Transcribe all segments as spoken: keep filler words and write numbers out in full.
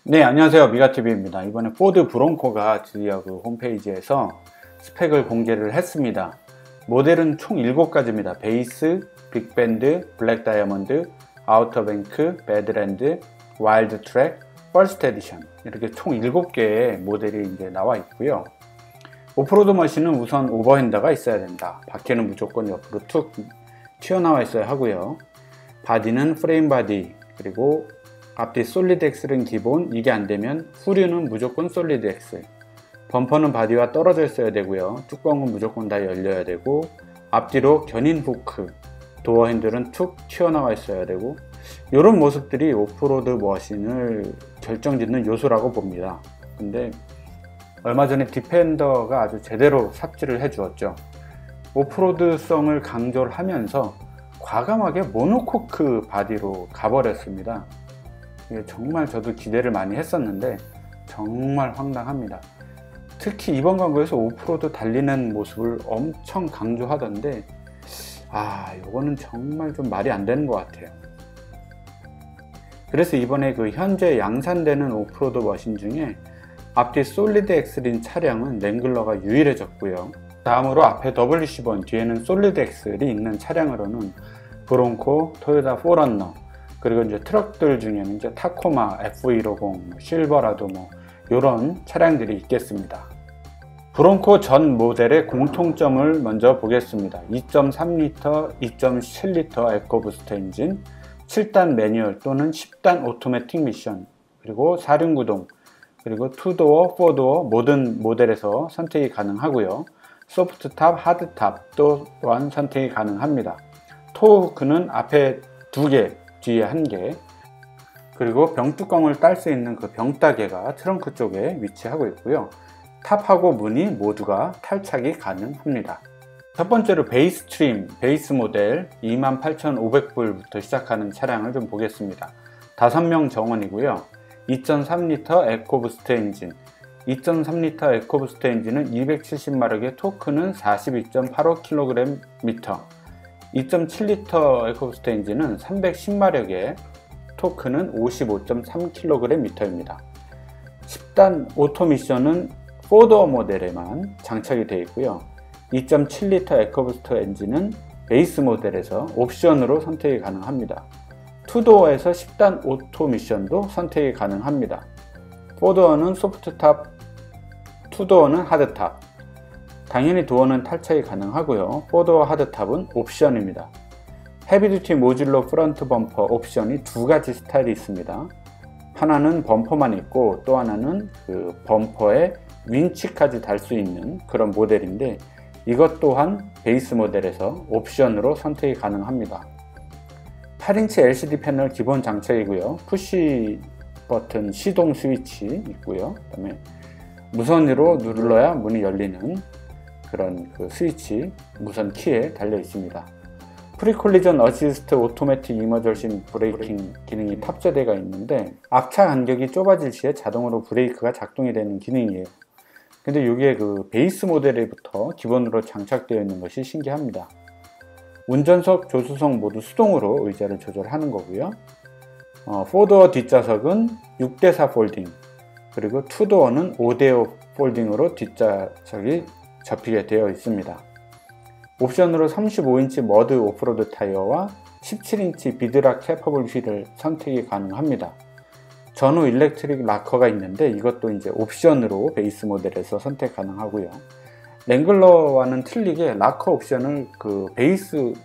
네, 안녕하세요. 미가티비입니다. 이번에 포드 브론코가 드디어 그 홈페이지에서 스펙을 공개를 했습니다. 모델은 총 일곱 가지입니다. 베이스, 빅밴드, 블랙 다이아몬드, 아우터뱅크, 배드랜드, 와일드 트랙, 퍼스트 에디션 이렇게 총 일곱 개의 모델이 이제 나와 있고요. 오프로드 머신은 우선 오버핸더가 있어야 된다. 바퀴는 무조건 옆으로 툭 튀어나와 있어야 하고요. 바디는 프레임 바디, 그리고 앞뒤 솔리드 엑셀은 기본, 이게 안되면 후륜은 무조건 솔리드 엑셀, 범퍼는 바디와 떨어져 있어야 되고요. 뚜껑은 무조건 다 열려야 되고, 앞뒤로 견인 후크, 도어 핸들은 툭 튀어나와 있어야 되고, 이런 모습들이 오프로드 머신을 결정짓는 요소라고 봅니다. 근데 얼마 전에 디펜더가 아주 제대로 삽질을 해 주었죠. 오프로드성을 강조를 하면서 과감하게 모노코크 바디로 가버렸습니다. 정말 저도 기대를 많이 했었는데 정말 황당합니다. 특히 이번 광고에서 오프로드 달리는 모습을 엄청 강조하던데, 아, 이거는 정말 좀 말이 안 되는 것 같아요. 그래서 이번에 그 현재 양산되는 오프로드 머신 중에 앞뒤 솔리드 엑셀인 차량은 랭글러가 유일해졌고요. 다음으로 앞에 더블유씨 번, 뒤에는 솔리드 엑셀이 있는 차량으로는 브론코, 토요타 포러너, 그리고 이제 트럭들 중에는 이제 타코마, 에프 백십, 실버라도 뭐 이런 차량들이 있겠습니다. 브론코 전 모델의 공통점을 먼저 보겠습니다. 이 점 삼 리터, 이 점 칠 리터 에코부스트 엔진, 칠 단 매뉴얼 또는 십 단 오토매틱 미션, 그리고 사륜구동, 그리고 투도어, 포도어 모든 모델에서 선택이 가능하고요. 소프트탑, 하드탑 또한 선택이 가능합니다. 토크는 앞에 두 개, 뒤에 한 개, 그리고 병뚜껑을 딸 수 있는 그 병따개가 트렁크 쪽에 위치하고 있고요. 탑하고 무늬 모두가 탈착이 가능합니다. 첫 번째로 베이스 트림, 베이스 모델 이만 팔천오백 불부터 시작하는 차량을 좀 보겠습니다. 다섯 명 정원이고요. 이 점 삼 리터 에코부스트 엔진, 이 점 삼 리터 에코부스트 엔진은 이백칠십 마력의 토크는 사십이 점 팔오 킬로그램 미터, 이 점 칠 리터 에코부스트 엔진은 삼백십 마력의 토크는 오십오 점 삼 킬로그램 미터입니다. 십 단 오토 미션은 포도어 모델에만 장착이 되어 있고요. 이 점 칠 리터 에코부스트 엔진은 베이스 모델에서 옵션으로 선택이 가능합니다. 투도어에서 십 단 오토 미션도 선택이 가능합니다. 포도어는 소프트탑, 투도어는 하드탑, 당연히 도어는 탈착이 가능하고요. 포도어 하드탑은 옵션입니다. 헤비듀티 모듈러 프런트 범퍼 옵션이 두 가지 스타일이 있습니다. 하나는 범퍼만 있고 또 하나는 그 범퍼에 윈치까지 달 수 있는 그런 모델인데, 이것 또한 베이스 모델에서 옵션으로 선택이 가능합니다. 팔 인치 엘시디 패널 기본 장착이고요. 푸시 버튼 시동 스위치 있고요. 그 다음에 무선으로 눌러야 문이 열리는 그런 그 스위치, 무선 키에 달려 있습니다. 프리콜리전 어시스트 오토매틱 이머전시 브레이킹 기능이 탑재되어 있는데, 앞차 간격이 좁아질 시에 자동으로 브레이크가 작동이 되는 기능이에요. 근데 이게 그 베이스 모델에부터 기본으로 장착되어 있는 것이 신기합니다. 운전석, 조수석 모두 수동으로 의자를 조절하는 거고요. 어, 포도어 뒷좌석은 육 대 사 폴딩, 그리고 투도어는 오 대 오 폴딩으로 뒷좌석이 접히게 되어 있습니다. 옵션으로 삼십오 인치 머드 오프로드 타이어와 십칠 인치 비드락 캐퍼블 휠을 선택이 가능합니다. 전후 일렉트릭 락커가 있는데 이것도 이제 옵션으로 베이스 모델에서 선택 가능하고요. 랭글러와는 틀리게 락커 옵션을 그 베이스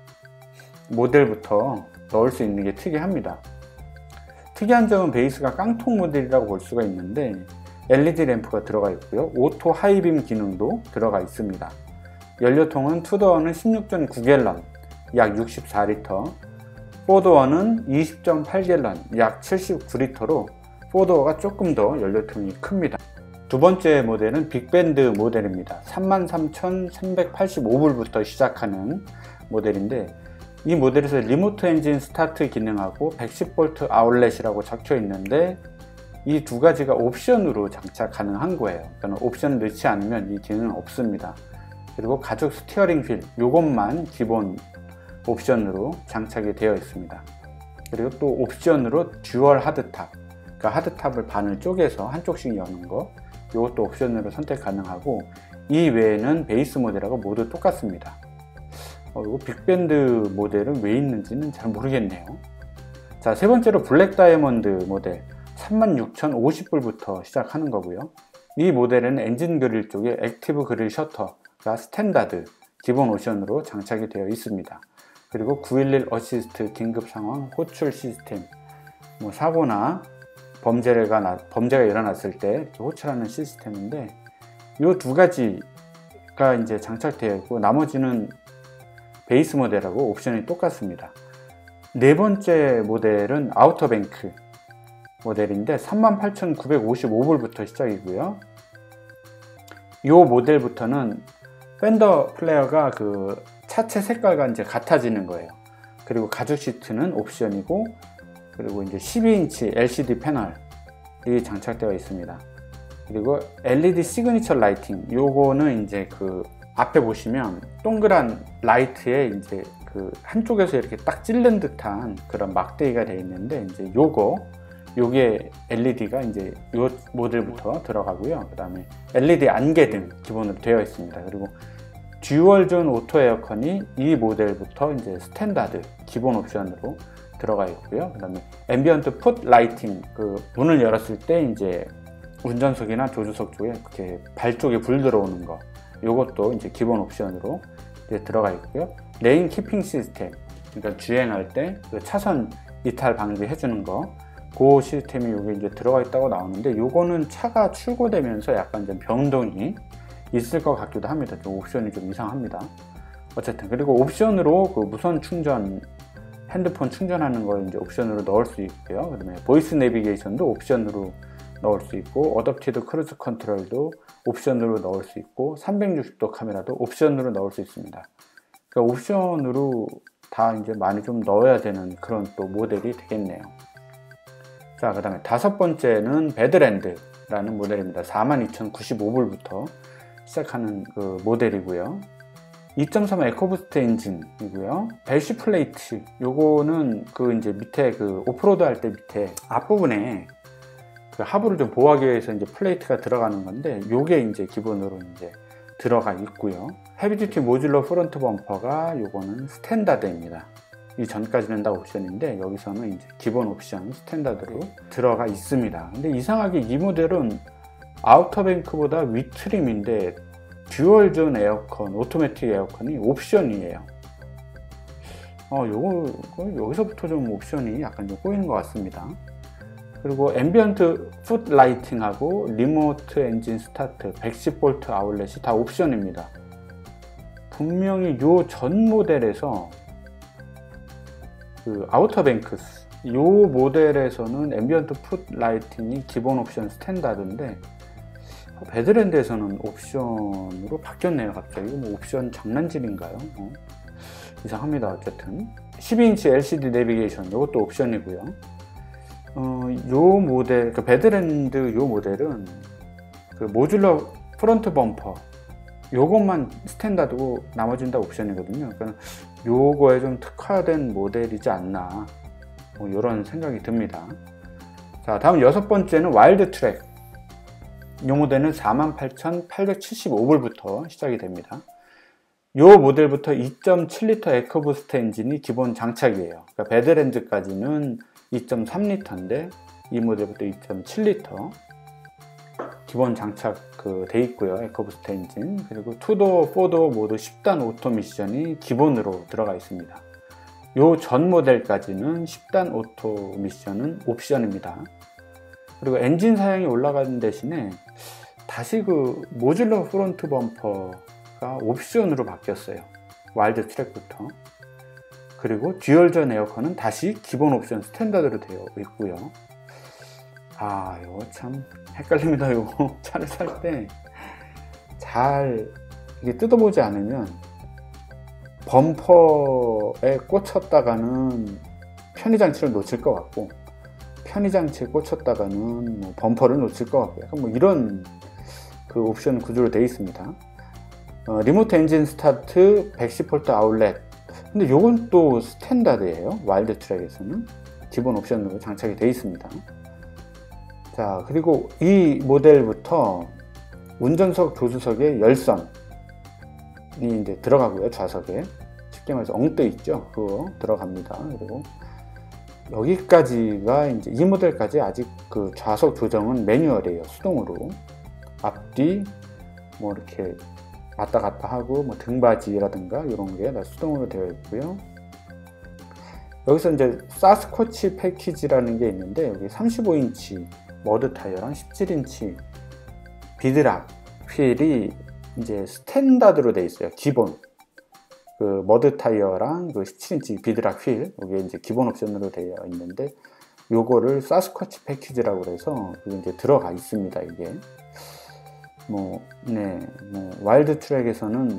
모델부터 넣을 수 있는 게 특이합니다. 특이한 점은 베이스가 깡통 모델이라고 볼 수가 있는데 엘이디 램프가 들어가 있고요. 오토 하이빔 기능도 들어가 있습니다. 연료통은 투도어는 십육 점 구 갤런, 약 육십사 리터, 포도어는 이십 점 팔 갤런, 약 칠십구 리터로 포도어가 조금 더 연료통이 큽니다. 두 번째 모델은 빅밴드 모델입니다. 삼만 삼천삼백팔십오 불부터 시작하는 모델인데, 이 모델에서 리모트 엔진 스타트 기능하고 백십 볼트 아웃렛이라고 적혀 있는데 이 두 가지가 옵션으로 장착 가능한 거예요. 그러니까 옵션을 넣지 않으면 이 기능은 없습니다. 그리고 가죽 스티어링 휠, 이것만 기본 옵션으로 장착이 되어 있습니다. 그리고 또 옵션으로 듀얼 하드탑, 그러니까 하드탑을 반을 쪼개서 한쪽씩 여는 거, 이것도 옵션으로 선택 가능하고, 이 외에는 베이스 모델하고 모두 똑같습니다. 어, 이거 빅밴드 모델은 왜 있는지는 잘 모르겠네요. 자, 세 번째로 블랙 다이아몬드 모델 삼만 육천오십 불부터 시작하는 거고요. 이 모델은 엔진 그릴 쪽에 액티브 그릴 셔터가 스탠다드 기본 옵션으로 장착이 되어 있습니다. 그리고 구일일 어시스트 긴급 상황 호출 시스템, 뭐 사고나 범죄가, 나, 범죄가 일어났을 때 이렇게 호출하는 시스템인데, 이 두 가지가 이제 장착되어 있고, 나머지는 베이스 모델하고 옵션이 똑같습니다. 네 번째 모델은 아우터뱅크 모델인데 삼만 팔천구백오십오 불부터 시작이고요. 이 모델부터는 팬더 플레어가 그 차체 색깔과 이제 같아지는 거예요. 그리고 가죽 시트는 옵션이고, 그리고 이제 십이 인치 엘시디 패널이 장착되어 있습니다. 그리고 엘이디 시그니처 라이팅, 요거는 이제 그 앞에 보시면 동그란 라이트에 이제 그 한쪽에서 이렇게 딱 찔른 듯한 그런 막대기가 되어 있는데, 이제 요거 요게 엘이디가 이제 요 모델부터 들어가고요. 그 다음에 엘이디 안개등 기본으로 되어 있습니다. 그리고 듀얼 존 오토 에어컨이 이 모델부터 이제 스탠다드 기본 옵션으로 들어가 있고요. 그 다음에 앰비언트 풋 라이팅, 그 문을 열었을 때 이제 운전석이나 조수석 쪽에 이렇게 발 쪽에 불 들어오는 거, 요것도 이제 기본 옵션으로 이제 들어가 있고요. 레인 키핑 시스템, 그러니까 주행할 때 그 차선 이탈 방지해 주는 거, 그 시스템이 여기 이제 들어가 있다고 나오는데, 요거는 차가 출고되면서 약간 좀 변동이 있을 것 같기도 합니다. 좀 옵션이 좀 이상합니다. 어쨌든, 그리고 옵션으로 그 무선 충전, 핸드폰 충전하는 거 이제 옵션으로 넣을 수 있고요. 그 다음에 보이스 내비게이션도 옵션으로 넣을 수 있고, 어댑티드 크루즈 컨트롤도 옵션으로 넣을 수 있고, 삼백육십 도 카메라도 옵션으로 넣을 수 있습니다. 그러니까 옵션으로 다 이제 많이 좀 넣어야 되는 그런 또 모델이 되겠네요. 자, 그 다음에 다섯 번째는 배드랜드라는 모델입니다. 사만 이천구십오 불부터 시작하는 그 모델이고요. 이 점 삼 에코부스트 엔진이고요. 벨시 플레이트, 요거는 그 이제 밑에 그 오프로드 할 때 밑에 앞부분에 그 하부를 좀 보호하기 위해서 이제 플레이트가 들어가는 건데, 요게 이제 기본으로 이제 들어가 있고요. 헤비듀티 모듈러 프론트 범퍼가 요거는 스탠다드입니다. 이 전까지는 다 옵션인데, 여기서는 이제 기본 옵션 스탠다드로 들어가 있습니다. 근데 이상하게 이 모델은 아우터뱅크보다 위트림인데 듀얼 존 에어컨, 오토매틱 에어컨이 옵션이에요. 어, 요거, 여기서부터 좀 옵션이 약간 좀 꼬이는 것 같습니다. 그리고 앰비언트 풋 라이팅하고 리모트 엔진 스타트, 백십 볼트 아울렛이 다 옵션입니다. 분명히 요 전 모델에서 그 아우터뱅크스, 요 모델에서는 앰비언트 풋 라이팅이 기본 옵션 스탠다드인데, 배드랜드에서는 옵션으로 바뀌었네요. 갑자기 뭐 옵션 장난질인가요? 어. 이상합니다. 어쨌든 십이 인치 엘시디 내비게이션, 이것도 옵션이고요. 어, 요 모델, 그 배드랜드 요 모델은 그 모듈러 프론트 범퍼, 요것만 스탠다드고 나머지는 다 옵션이거든요. 그러니까 요거에 좀 특화된 모델이지 않나, 뭐 이런 생각이 듭니다. 자, 다음 여섯 번째는 와일드 트랙. 이 모델은 사만 팔천팔백칠십오 불부터 시작이 됩니다. 이 모델부터 이 점 칠 리터 에코부스트 엔진이 기본 장착이에요. 그러니까 배드랜드까지는 이 점 삼 리터인데 이 모델부터 이 점 칠 리터 기본 장착 그 돼 있고요. 에코부스트 엔진. 그리고 이 도어, 사 도어 모두 십 단 오토 미션이 기본으로 들어가 있습니다. 요 전 모델까지는 십 단 오토 미션은 옵션입니다. 그리고 엔진 사양이 올라가는 대신에 다시 그 모듈러 프론트 범퍼가 옵션으로 바뀌었어요. 와일드 트랙부터. 그리고 듀얼전 에어컨은 다시 기본 옵션 스탠다드로 되어 있고요. 아, 이거 참 헷갈립니다. 이거 차를 살 때 잘 이게 뜯어보지 않으면 범퍼에 꽂혔다가는 편의장치를 놓칠 것 같고, 편의장치에 꽂혔다가는 뭐 범퍼를 놓칠 것 같고, 약간 뭐 이런 그 옵션 구조로 되어 있습니다. 어, 리모트 엔진 스타트, 백십 볼트 아울렛. 근데 요건 또 스탠다드예요. 와일드 트랙에서는 기본 옵션으로 장착이 되어 있습니다. 자, 그리고 이 모델부터 운전석 조수석에 열선이 이제 들어가고요. 좌석에 쉽게 말해서 엉떠 있죠. 그거 들어갑니다. 그리고 여기까지가 이제 이 모델까지 아직 그 좌석 조정은 매뉴얼이에요. 수동으로 앞뒤 뭐 이렇게 왔다 갔다 하고 뭐 등받이라든가 이런 게 다 수동으로 되어 있고요. 여기서 이제 사스쿼치 패키지라는 게 있는데 여기 삼십오 인치 머드 타이어랑 십칠 인치 비드락 휠이 이제 스탠다드로 되어 있어요. 기본 그 머드 타이어랑 그 십칠 인치 비드락 휠 이게 이제 기본 옵션으로 되어 있는데 요거를 사스쿼치 패키지라고 해서 그게 이제 들어가 있습니다. 이게 뭐, 네, 뭐 와일드 트랙에서는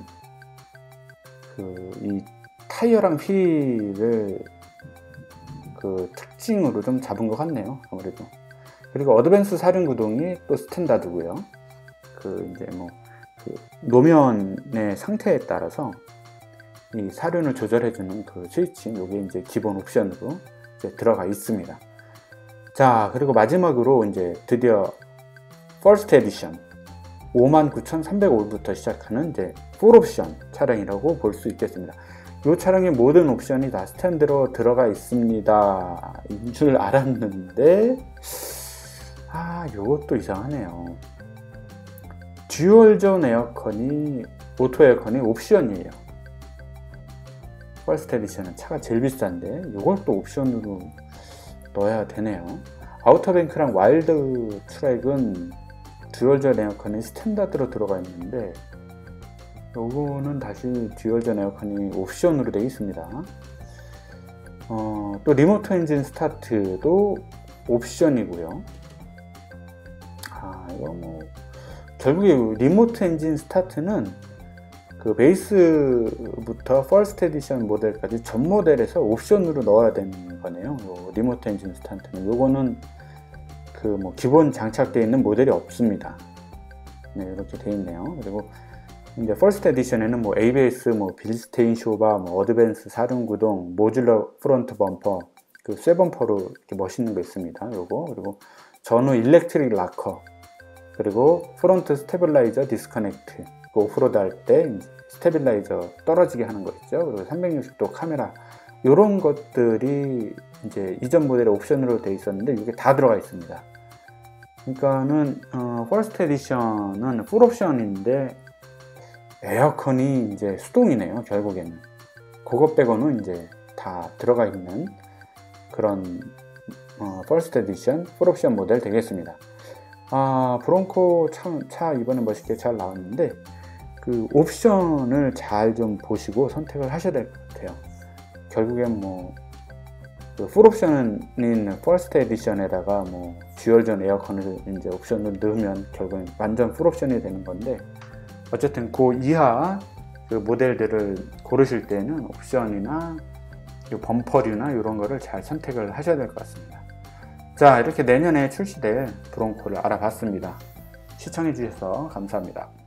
그 이 타이어랑 휠을 그 특징으로 좀 잡은 것 같네요. 아무래도. 그리고 어드밴스 사륜 구동이 또 스탠다드고요. 그 이제 뭐 그 노면의 상태에 따라서 이 사륜을 조절해주는 그 스위치, 이게 이제 기본 옵션으로 이제 들어가 있습니다. 자, 그리고 마지막으로 이제 드디어 퍼스트 에디션 오만 구천삼백 불부터 시작하는 이제 풀 옵션 차량이라고 볼 수 있겠습니다. 이 차량의 모든 옵션이 다 스탠드로 들어가 있습니다. 인 줄 알았는데, 아, 요것도 이상하네요. 듀얼존 에어컨이, 오토 에어컨이 옵션이에요. 퍼스트 에디션은 차가 제일 비싼데, 이걸 또 옵션으로 넣어야 되네요. 아우터뱅크랑 와일드 트랙은 듀얼존 에어컨이 스탠다드로 들어가 있는데, 요거는 다시 듀얼존 에어컨이 옵션으로 되어 있습니다. 어, 또 리모트 엔진 스타트도 옵션이고요. 아, 이거 뭐 결국에 리모트 엔진 스타트는 그 베이스부터 퍼스트 에디션 모델까지 전 모델에서 옵션으로 넣어야 되는 거네요. 요 리모트 엔진 스타트는 요거는 그 뭐 기본 장착되어 있는 모델이 없습니다. 네, 이렇게 되어 있네요. 그리고 이제 퍼스트 에디션에는 뭐 에이비에스, 뭐 빌스테인 쇼바, 뭐 어드밴스 사륜 구동, 모듈러 프론트 범퍼, 그 쇠 범퍼로 이렇게 멋있는 거 있습니다. 요거 그리고 전후 일렉트릭 락커, 그리고 프론트 스테빌라이저 디스커넥트, 그 오프로드 할 때 스테빌라이저 떨어지게 하는 거 있죠. 그리고 삼백육십 도 카메라, 요런 것들이 이제 이전 모델의 옵션으로 되어 있었는데 이게 다 들어가 있습니다. 그러니까는 어, 퍼스트 에디션은 풀 옵션인데 에어컨이 이제 수동이네요. 결국에는 그것 빼고는 이제 다 들어가 있는 그런 어, 퍼스트 에디션 풀 옵션 모델 되겠습니다. 아, 브론코 차, 차 이번에 멋있게 잘 나왔는데 그 옵션을 잘 좀 보시고 선택을 하셔야 될 것 같아요. 결국엔 뭐 그 풀 옵션인 퍼스트 에디션에다가 뭐 듀얼존 에어컨을 이제 옵션을 넣으면 결국엔 완전 풀 옵션이 되는 건데, 어쨌든 그 이하 그 모델들을 고르실 때는 옵션이나 범퍼류나 이런 거를 잘 선택을 하셔야 될 것 같습니다. 자, 이렇게 내년에 출시될 브론코를 알아봤습니다. 시청해 주셔서 감사합니다.